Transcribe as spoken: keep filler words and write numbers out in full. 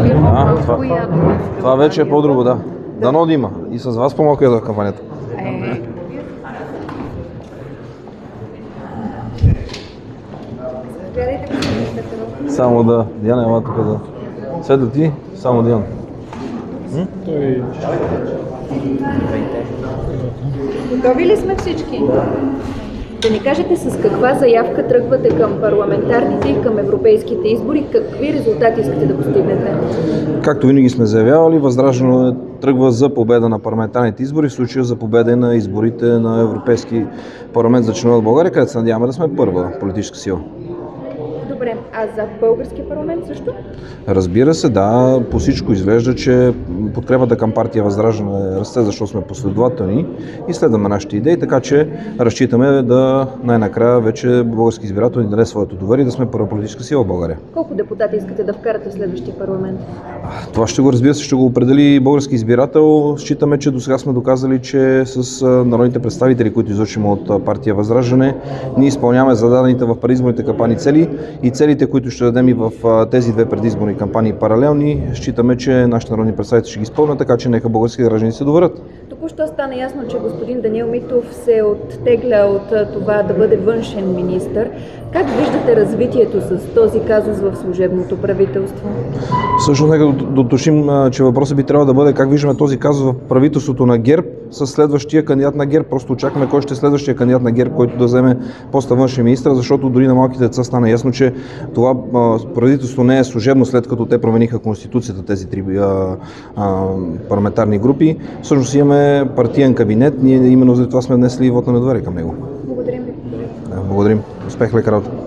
А, това, това вече е по-друго, да. Дано да има. И с вас по-малко е в кампанията. Е. Само да. Диана, ела тук да. Седа ти, само Диана. Готови ли сме всички? Да ни кажете с каква заявка тръгвате към парламентарните и към европейските избори, какви резултати искате да постигнете? Както винаги сме заявявали, Възраждане тръгва за победа на парламентарните избори, в случая за победа на изборите на Европейски парламент за членове в България, където се надяваме да сме първа политическа сила. Добре, а за българския парламент също? Разбира се, да, по всичко изглежда, че подкрепата към партия Възраждане расте, защото сме последователни и следваме нашите идеи, така че разчитаме да най-накрая вече български избирател ни даде своето доверие да сме първа политическа сила в България. Колко депутати искате да вкарате в следващия парламент? Това ще го, разбира се, ще го определи български избирател. Считаме, че до сега сме доказали, че с народните представители, които излъчим от партия Възраждане, ние изпълняваме зададените в предизборните кампании цели и целите, които ще дадем и в тези две предизборни кампании паралелни, считаме, че нашите народни представители ще ги изпълнят, така че нека български граждани се доверят. Току-що стана ясно, че господин Даниел Митов се оттегля от това да бъде външен министър. Как виждате развитието с този казус в служебното правителство? Всъщност, нека доточим, че въпросът би трябвало да бъде как виждаме този казус в правителството на ГЕРБ с следващия кандидат на ГЕРБ. Просто очакваме кой ще е следващия кандидат на ГЕРБ, който да вземе поста външен министър, защото дори на малките деца стана ясно, че това правителство не е служебно, след като те промениха конституцията, тези три а, а, парламентарни групи. Всъщност имаме партиен кабинет, ние именно за това сме внесли вот на недоверие към него. Благодарим ви. Благодарим. Успех, лека работа.